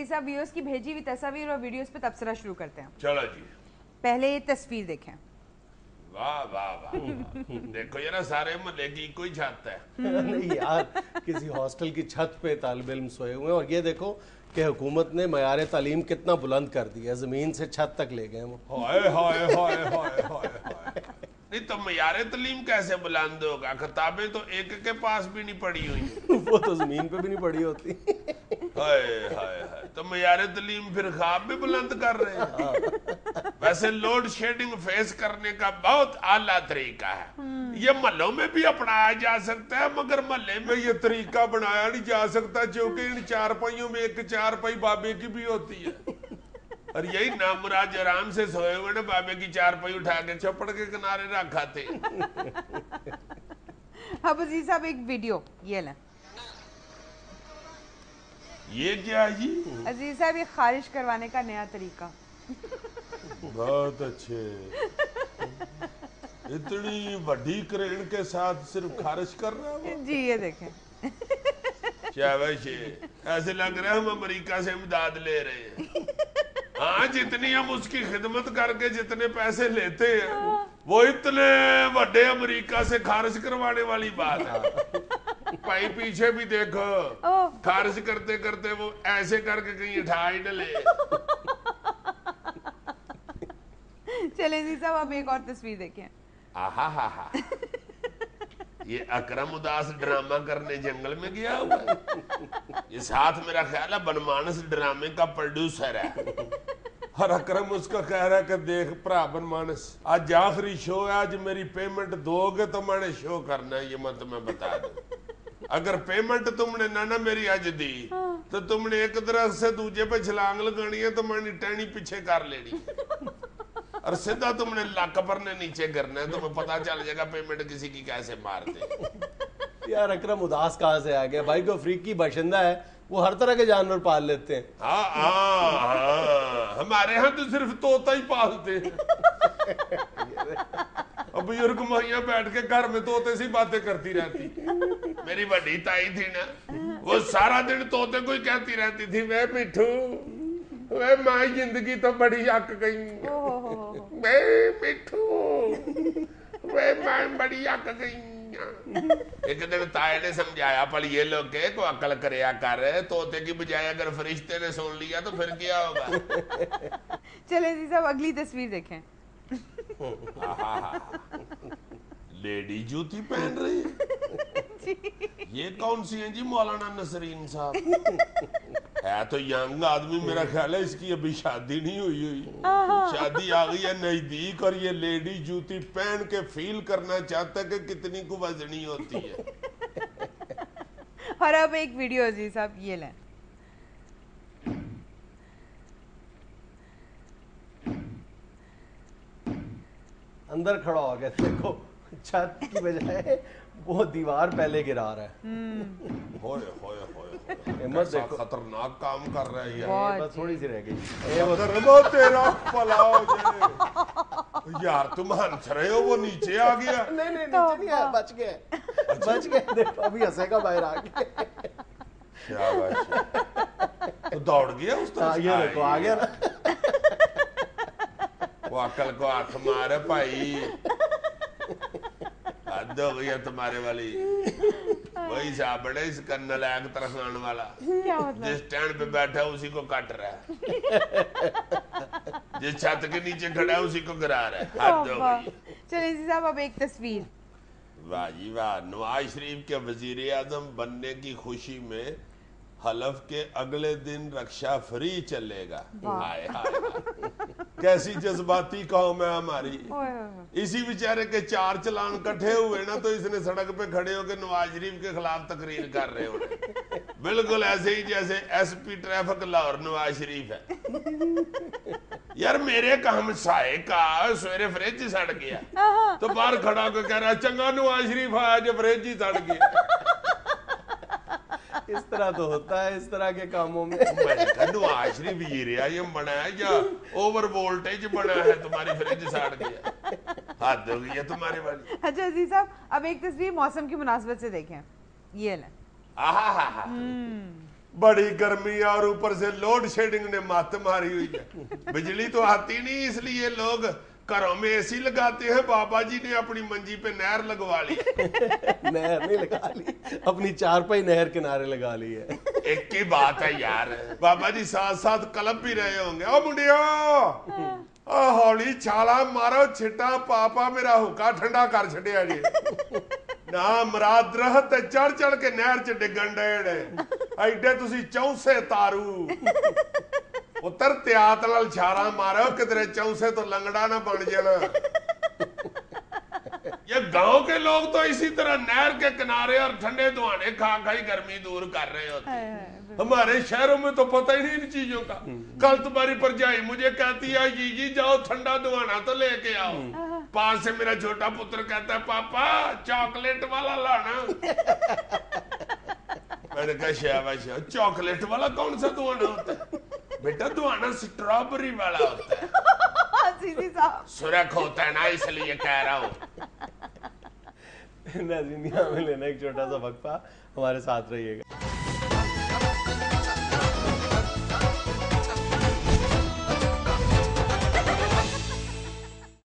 अजीज साहब व्यूअर्स की भेजी हुई तस्वीर और वीडियोस पे तबसरा शुरू करते हैं। चलो जी। पहले ये तस्वीर देखें। वाह वाह वाह देखो ये ना सारे मोहल्ले की कोई छत है। नहीं यार, किसी हॉस्टल की छत पे तालिब इल्म सोए हुए हैं और ये देखो कि हुकूमत ने मयार तालीम कितना बुलंद कर दिया, जमीन से छत तक ले गए वो। हाय हाय हाय हाय हाय हाय। नहीं तो मयार तालीम कैसे बुलंद होगा? किताबें तो एक के पास भी नहीं पड़ी हुई। वो तो जमीन पे भी नहीं पड़ी होती। हाय हाय हाय, तो मयार तालीम फिर ख्वाब भी बुलंद कर रहे हैं। वैसे लोड शेडिंग फेस करने का बहुत आला तरीका है, ये महलों में भी अपनाया जा सकता है, मगर महल्ले में ये तरीका बनाया नहीं जा सकता क्योंकि इन चारपाइयों में एक चारपाई बाबे की भी होती है। और यही नामुराद आराम से सोए हुए ना बाबे की चारपाई उठा के छप्पड़ के किनारे रखा थे। अब अजीज साहब एक वीडियो ये लें। ये क्या है जी? अजीज साहब ये खारिज करवाने का नया तरीका। बहुत अच्छे। इतनी बड़ी क्रेन के साथ सिर्फ खारिज कर रहा है जी ये देखें। शाबाश, ऐसे लग रहा है हम अमेरिका से इमदाद ले रहे हैं। हाँ, जितनी हम उसकी खिदमत करके जितने पैसे लेते हैं वो इतने बड़े अमेरिका से खारिज करवाने वाली बात है। भाई पीछे भी देखो, खारिज करते करते वो ऐसे करके कहीं उठा ही न ले। चलें जी साहब अब एक और तस्वीर देखें। आहा हा हा, ये अकरम उदास ड्रामा करने जंगल में गया हुआ है। ये साथ मेरा ख्याल है बनमानस ड्रामे का प्रोड्यूसर है। और अकरम उसका कह रहा है कि देख भरा बनमानस, आज आखिरी शो है, आज मेरी पेमेंट दोगे तो मैंने शो करना है, ये मैं तुम्हें बता दूं। अगर पेमेंट तुमने ना मेरी आज दी तो तुमने एक दरख्त से दूजे पे छलांग लगानी है तो मैंने टहनी पीछे कर लेनी और सीधा तुमने लक पर ने नीचे करना है, तुम्हें पता चल जाएगा पेमेंट किसी की कैसे मारते। यार अकरम उदास कहाँ से आ गया भाई? को अफ्रीकी बाशिंदा है, वो हर तरह के जानवर पाल लेते हैं। हाँ, हमारे यहाँ तो सिर्फ तोता ही पालते हैं। अब बुजुर्ग माइयां बैठ के घर में तोते से बातें करती रहती। मेरी बड़ी ताई थी ना, वो सारा दिन तोते को ही कहती रहती थी, वे मिठू वे माई जिंदगी तो बड़ी अक गई, वे मिठू वे माई बड़ी अक गई। एक दिन ताए ने समझाया पर ये लोग के को अकल करया कर, तोते की बजाय अगर फरिश्ते ने सुन लिया तो फिर क्या होगा। चलें जी साहब अगली तस्वीर देखें। लेडी जूती पहन रही है। ये कौन सी है जी? मौलाना नसरीन साहब है तो यंग आदमी, मेरा ख्याल है इसकी अभी शादी नहीं हुई। शादी आ गई है नजदीक और ये लेडी जूती पहन के फील करना चाहता है कि कितनी को वजनी होती है। और अब एक वीडियो जी साहब ये लें। अंदर खड़ा हो गया, देखो छत की बजाय वो दीवार पहले गिरा रहा है। होए होए होए, हिम्मत देखो, खतरनाक काम कर रहा है ये बस थोड़ी सी रह गई। वो तेरा भला हो जाए। यार तुम हंस रहे हो, वो नीचे आ गया। नहीं नहीं नीचे नहीं आया, बच गए बच गए। देखो अभी हंसेगा बाहर आ गया। शाबाश, तो दौड़ गया उस तरफ। ये देखो आ गया ना। वो अकल को हाथ मारे भाई, हद हो गई है तुम्हारे वाली। वही साहब बड़े इसका नलायक तरखान वाला, जिस स्टैंड पे बैठा है उसी को काट रहा है, जिस छत के नीचे खड़ा है उसी को गिरा रहा है। हद हो गई। चलिए जी साहब अब एक तस्वीर। वाह जी वाह, नवाज शरीफ के वजीर आजम बनने की खुशी में हलफ के अगले दिन रक्षा फ्री चलेगा। हाय हाय कैसी जज्बाती कौम है हमारी। इसी बेचारे के 4 चलान इकट्ठे हुए ना तो इसने सड़क पे खड़े होकर नवाज शरीफ के खिलाफ तकरीर कर रहे हो। बिल्कुल ऐसे ही जैसे एसपी ट्रैफिक लाहौर नवाज शरीफ है। यार मेरे हमसाए का सवेरे फ्रिज सड़ गया तो बाहर खड़ा होकर कह रहा है चंगा नवाज शरीफ आया जो फ्रिज ही सड़ गया। इस तरह तो होता है इस तरह के कामों में। नवाज शरीफ यूरेनियम बना है या ओवर वोल्टेज बना है, तुम्हारी फ्रिज सड़ गया। हद हो गई है तुम्हारी वाली। अच्छा अजीज साहब अब एक तस्वीर मौसम की मुनासबत से देखें, ये लें। बड़ी गर्मी और ऊपर से लोड शेडिंग ने मत मारी हुई है, बिजली तो आती नहीं, इसलिए लोग घरों में एसी लगाते हैं। बाबा जी ने अपनी मंजी पे नहर लगवा ली। नहर नहीं लगा ली, अपनी चारपाई नहर किनारे लगा ली है। एक ही बात है यार, बाबा जी साथ साथ कलप भी रहे होंगे। ओ मुंडियो, ओ हौली छाला मारो, छिटा पापा मेरा हुक्का ठंडा कर छड़िया जी ना। मराद दरख्त चढ़ चढ़ के नहर च डिगन डे एडे तुसी चौसे तारू उतर त्यात नाल छारा मारो, किधरे चौसे तो लंगड़ा ना बन जाना। ये गांव के लोग तो इसी तरह नहर के किनारे और ठंडे दुआने खा खाई गर्मी दूर कर रहे होते हैं। हमारे शहरों में तो पता ही नहीं इन चीजों का। कल तुम्हारी परजाई मुझे कहती है जी जाओ ठंडा दुआना तो लेके आओ। पास से मेरा छोटा पुत्र कहता है पापा चॉकलेट वाला लाना। मैंने कहा शाबाश, चॉकलेट वाला कौन सा दुआना होता है? बेटा दुआना स्ट्रॉबेरी वाला होता है। सीधी साहब सुरख होता है ना, इसलिए कह रहा हूँ। नाज़रीन, यहाँ में लेना एक छोटा सा वक्फा, हमारे साथ रहिएगा।